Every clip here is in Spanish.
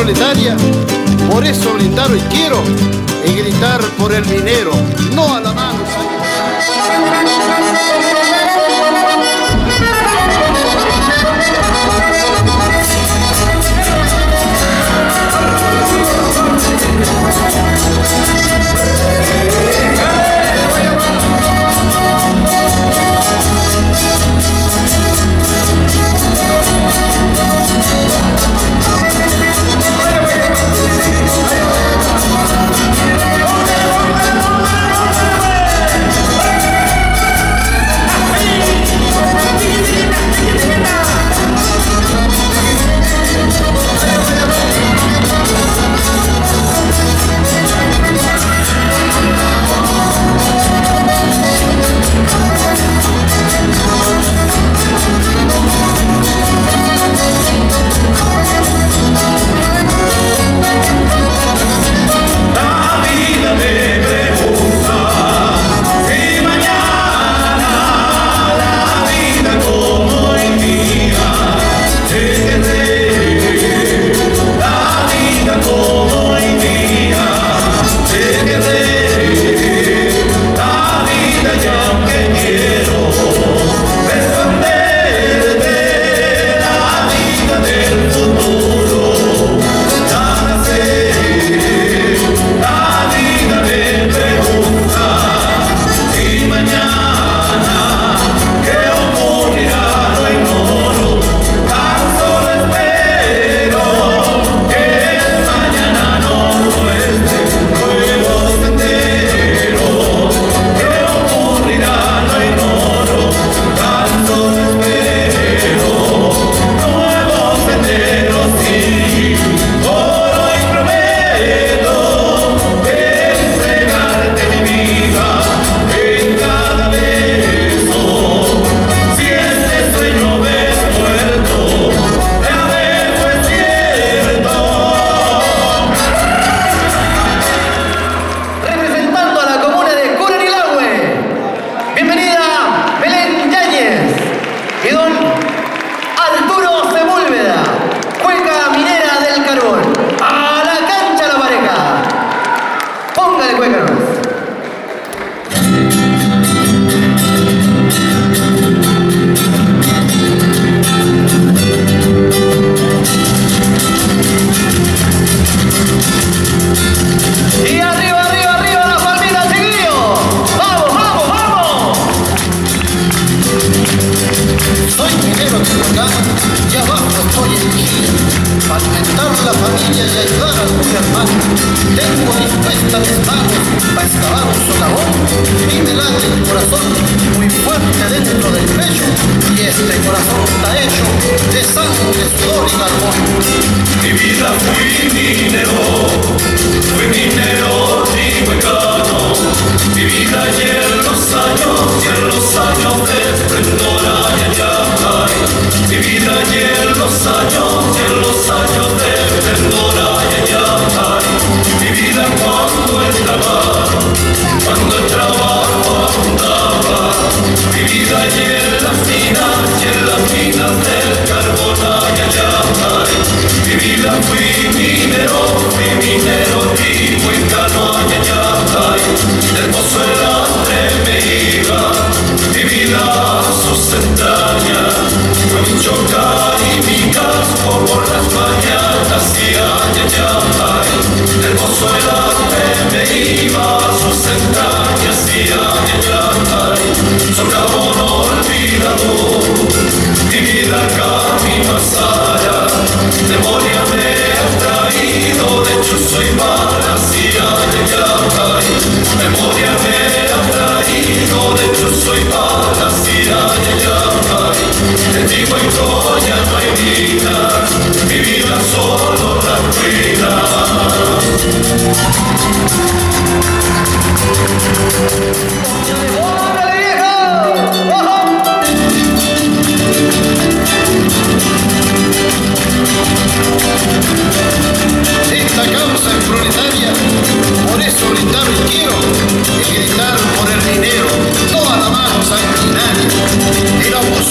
proletaria, por eso brindar hoy quiero y gritar por el minero, no a la mano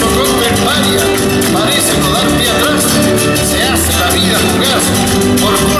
parece no dar pie atrás, se hace la vida fugaz por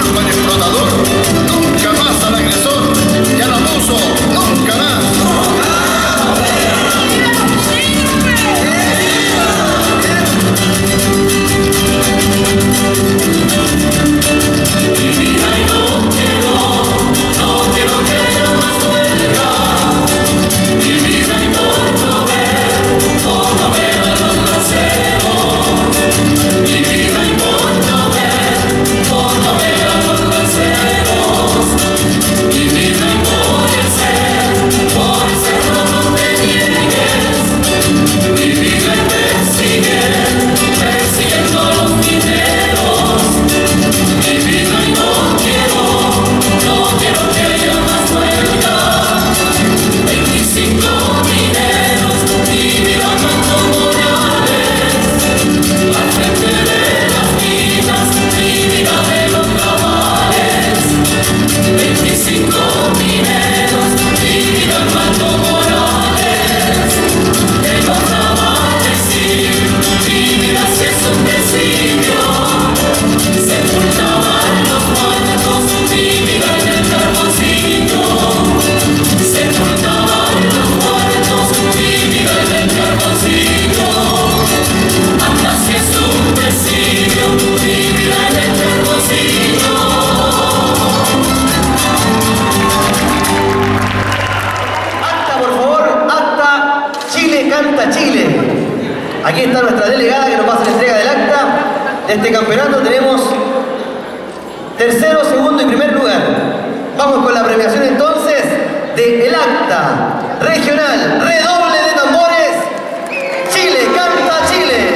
Aquí está nuestra delegada que nos va a hacer la entrega del acta de este campeonato. Tenemos tercero, segundo y primer lugar. Vamos con la premiación entonces del acta regional. Redoble de tambores. Chile, canta Chile.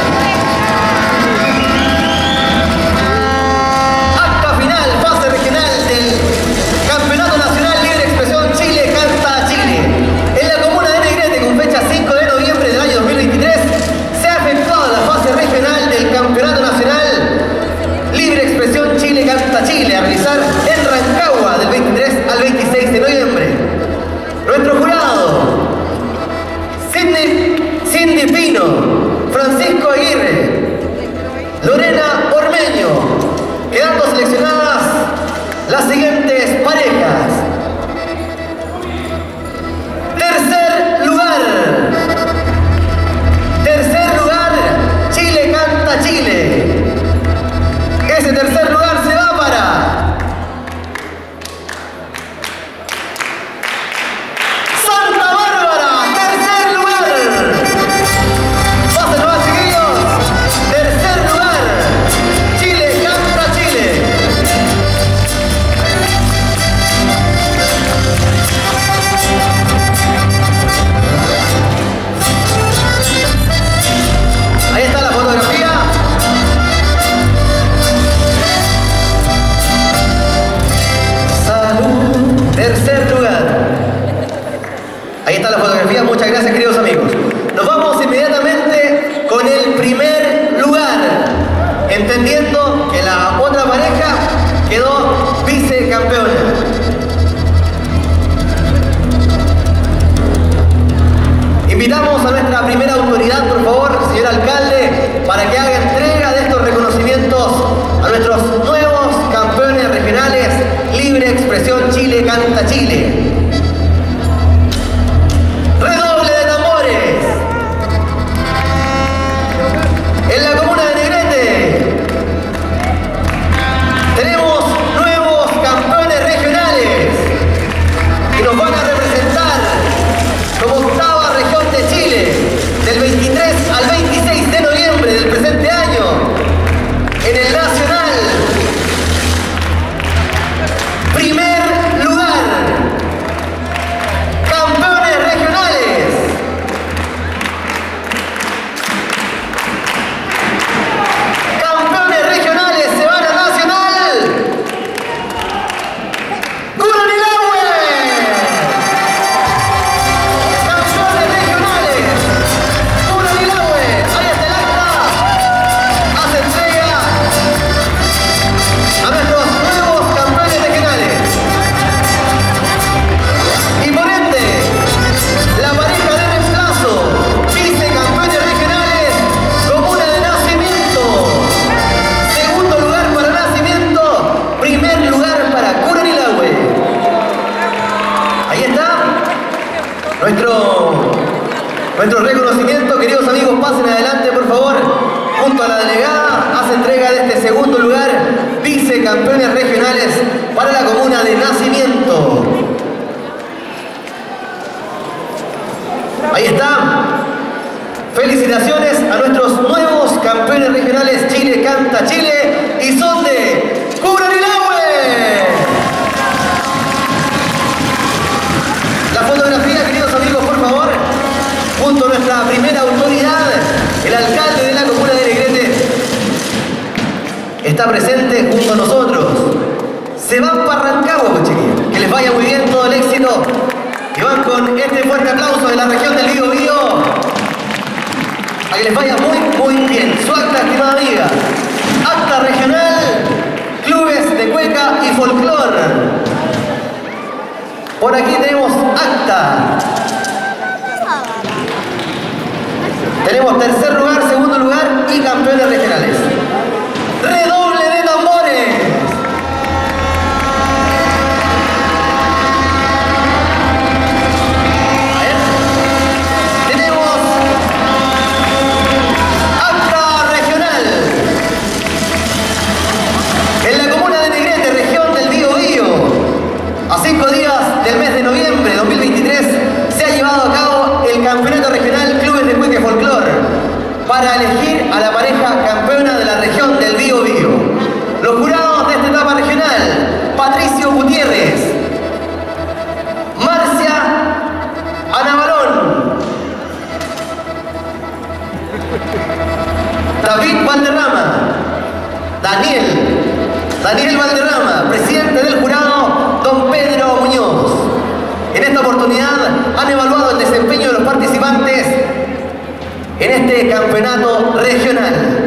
Acta final, fase regional del Campeonato Nacional Libre Expresión Chile, canta Chile. En la comuna de Negrete, con fecha 5 de noviembre del año 2023, se ha efectuado la fase regional del Campeonato Nacional Libre Expresión Chile, canta Chile, a realizar en Rancagua del 23 al 26 de noviembre. Nuestro jurado: Cindy Pino, Francisco Aguirre, Lorena Ormeño, quedando seleccionadas las siguientes parejas. Tercer lugar, Chile canta Chile. Ese tercer lugar se va para Santa Bárbara. Tercer lugar. Pásenlo más, chiquillos. Tercer lugar, Chile canta Chile. Ahí está la fotografía. Salud. Tercer lugar. Ahí está la fotografía. Muchas gracias, queridos amigos. Nos vamos inmediatamente con el primer lugar, entendiendo que la otra pareja quedó vicecampeona. Invitamos a nuestra primera autoridad, por favor, señor alcalde, para que haga entrega de estos reconocimientos a nuestros nuevos campeones regionales Libre Expresión Chile, canta Chile. Redoble de tambores. En la comuna de Negrete tenemos nuevos campeones regionales que nos van a representar como octava región de Chile del 23 al 26 de noviembre del presente año en el Nacional. Primer lugar, campeones regionales. Campeones regionales se van a Nacional. Curanilahue. Campeones regionales. Curanilahue. Ahí está el acta. Hace entrega a nuestros nuevos campeones regionales. Y por ende, la pareja de reemplazo, vicecampeones regionales, comuna de Nacimiento. Segundo lugar para Nacimiento, primer lugar para Curanilahue. Ahí está nuestro reconocimiento. Queridos amigos, pasen adelante, por favor, junto a la delegada. Hace entrega de este segundo lugar, vicecampeones regionales para la comuna de Nacimiento. Ahí está. Felicitaciones a nuestros nuevos campeones regionales Chile canta Chile, y son de Curanilahue. La fotografía, queridos amigos, por favor, junto a nuestra primera autoridad, el alcalde de la comuna de Negrete, está presente junto a nosotros. Se van para Rancagua, chiquillos. Que les vaya muy bien, todo el éxito. Y van con este fuerte aplauso de la región del Biobío. A que les vaya muy bien. Su acta, estimada amiga. Acta regional, clubes de cueca y folclor. Por aquí tenemos acta. Tenemos tercer lugar, segundo lugar y campeones regionales. Redoble de tambores. Tenemos acta regional. En la comuna de Negrete, región del Biobío, a 5 días del mes de noviembre de 2023, se ha llevado a cabo el campeonato regional Clubes de Cueca y Folclor. para elegir a la pareja campeona de la región del Biobío. Los jurados de esta etapa regional: Patricio Gutiérrez, Marcia Anabalón, David Valderrama, Daniel Valderrama, presidente del jurado, don Pedro Muñoz. En esta oportunidad han evaluado el desempeño de los participantes en este campeonato regional.